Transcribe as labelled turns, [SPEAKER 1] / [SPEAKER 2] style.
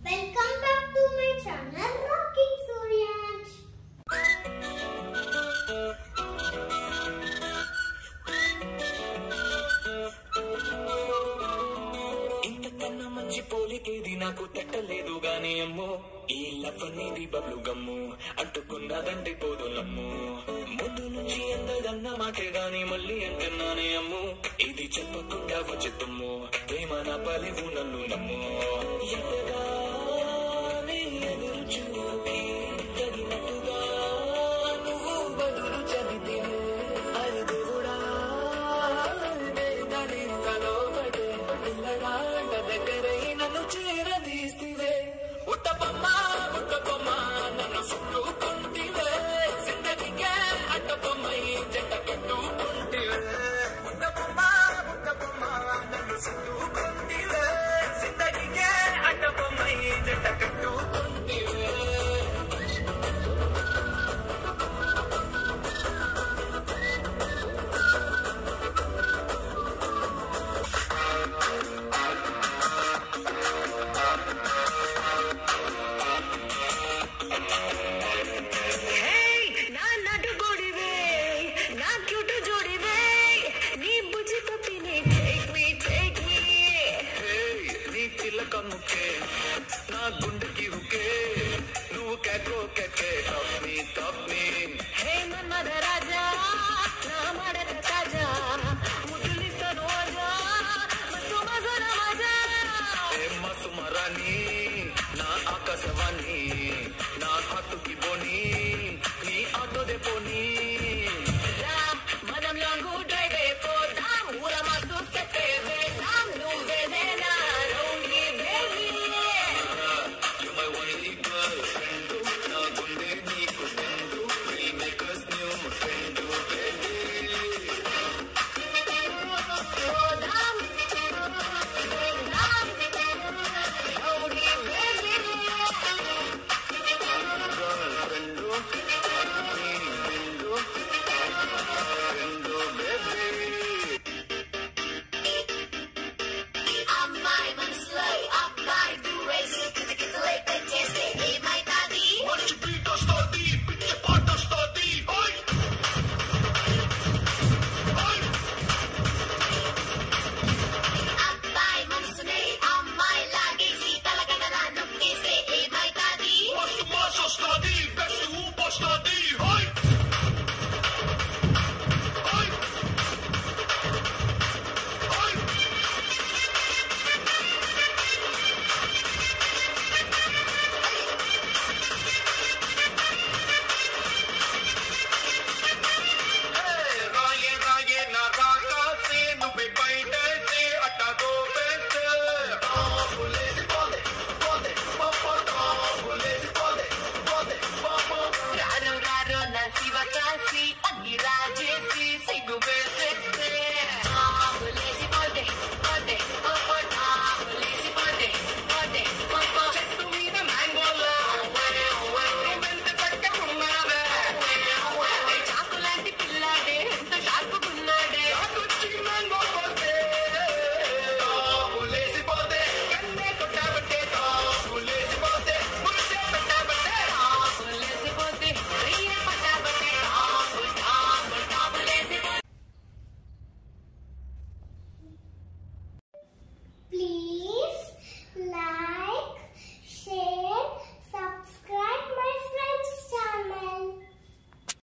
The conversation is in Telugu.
[SPEAKER 1] Welcome back to my channel Rocking Suryansh.
[SPEAKER 2] ఇంతకన్నా మంచి పోలికేది నాకు తట్టలేదు గాని అమ్మో ఈ లవ్ అనేది బబ్లు గమ్ము అంటుకున్నదంటే పోదు నమ్ము ముందు నుంచి ఎందదన్న మాటే గాని మళ్ళీ అంటున్నానే అమ్ము ఇది చెప్పకుండా వచ్చే తుమ్ము ప్రేమ నా పలివు నన్ను నమ్ము ఎంతగానే ఎదురు చూపి తగినట్టుగా నువ్వు బదులు చదివితే అది దేవుడా దానిలో పడే పిల్లడా దగ్గరై నన్ను చేరదీస్తే ఉట్టబొమ్మ నన్ను చుట్టుకుంటివే జిందగీకే అడ్డబొమ్మై జంట కట్టుకుంటివే ఉట్టబొమ్మ నన్ను చుట్టుకుంటివే జిందగీకే అడ్డబొమ్మై జంట కట్టుకుంటివే కమ్ముకే నా గుండెకి హుకే నువ్వు కేకో కేకే తప్పి హే మన్మథ రాజా నా మడక తాజా ముద్దులిస్తాను ఆజా మస్తు మజాన మజా హే మసుమరాని నా ఆకాశవాణి నా హత్తుకి బోని